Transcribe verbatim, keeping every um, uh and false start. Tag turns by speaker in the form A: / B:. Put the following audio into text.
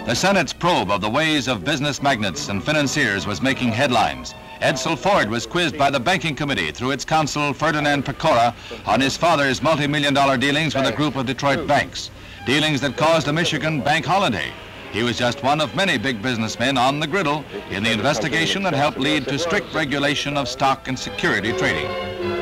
A: The Senate's probe of the ways of business magnates and financiers was making headlines. Edsel Ford was quizzed by the Banking Committee through its counsel Ferdinand Fecora on his father's multi-million dollar dealings with a group of Detroit banks, dealings that caused a Michigan bank holiday. He was just one of many big businessmen on the griddle in the investigation that helped lead to strict regulation of stock and security trading.